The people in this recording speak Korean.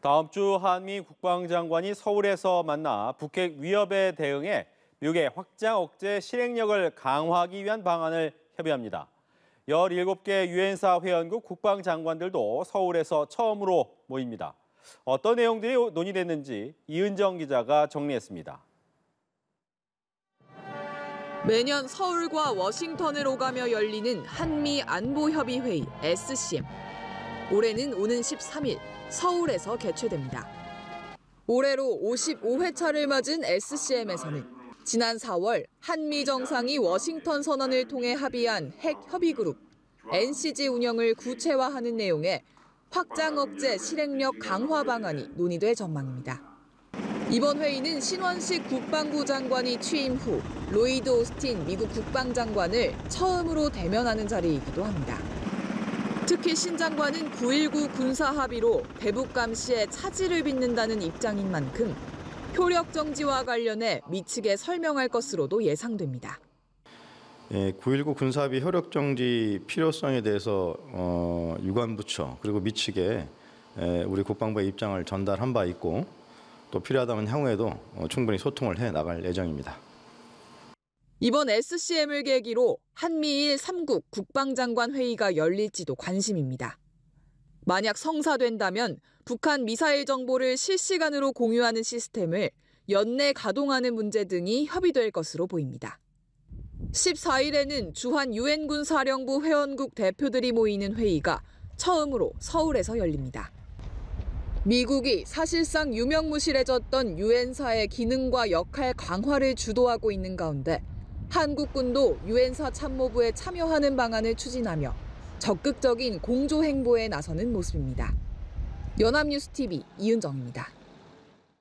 다음 주 한미 국방장관이 서울에서 만나 북핵 위협에 대응해 미국의 확장 억제 실행력을 강화하기 위한 방안을 협의합니다. 17개 유엔사 회원국 국방장관들도 서울에서 처음으로 모입니다. 어떤 내용들이 논의됐는지 이은정 기자가 정리했습니다. 매년 서울과 워싱턴을 오가며 열리는 한미 안보협의회의 SCM. 올해는 오는 13일 서울에서 개최됩니다. 올해로 55회차를 맞은 SCM에서는 지난 4월 한미 정상이 워싱턴 선언을 통해 합의한 핵 협의그룹 NCG 운영을 구체화하는 내용의 확장 억제 실행력 강화 방안이 논의될 전망입니다. 이번 회의는 신원식 국방부 장관이 취임 후 로이드 오스틴 미국 국방장관을 처음으로 대면하는 자리이기도 합니다. 특히 신 장관은 9.19 군사 합의로 대북 감시에 차질을 빚는다는 입장인 만큼 효력 정지와 관련해 미 측에 설명할 것으로도 예상됩니다. 9.19 군사합의 효력 정지 필요성에 대해서 유관부처 그리고 미 측에 우리 국방부의 입장을 전달한 바 있고 또 필요하다면 향후에도 충분히 소통을 해 나갈 예정입니다. 이번 SCM을 계기로 한미일 3국 국방장관 회의가 열릴지도 관심입니다. 만약 성사된다면 북한 미사일 정보를 실시간으로 공유하는 시스템을 연내 가동하는 문제 등이 협의될 것으로 보입니다. 14일에는 주한 유엔군 사령부 회원국 대표들이 모이는 회의가 처음으로 서울에서 열립니다. 미국이 사실상 유명무실해졌던 유엔사의 기능과 역할 강화를 주도하고 있는 가운데 한국군도 유엔사 참모부에 참여하는 방안을 추진하며 적극적인 공조 행보에 나서는 모습입니다. 연합뉴스 TV 이은정입니다.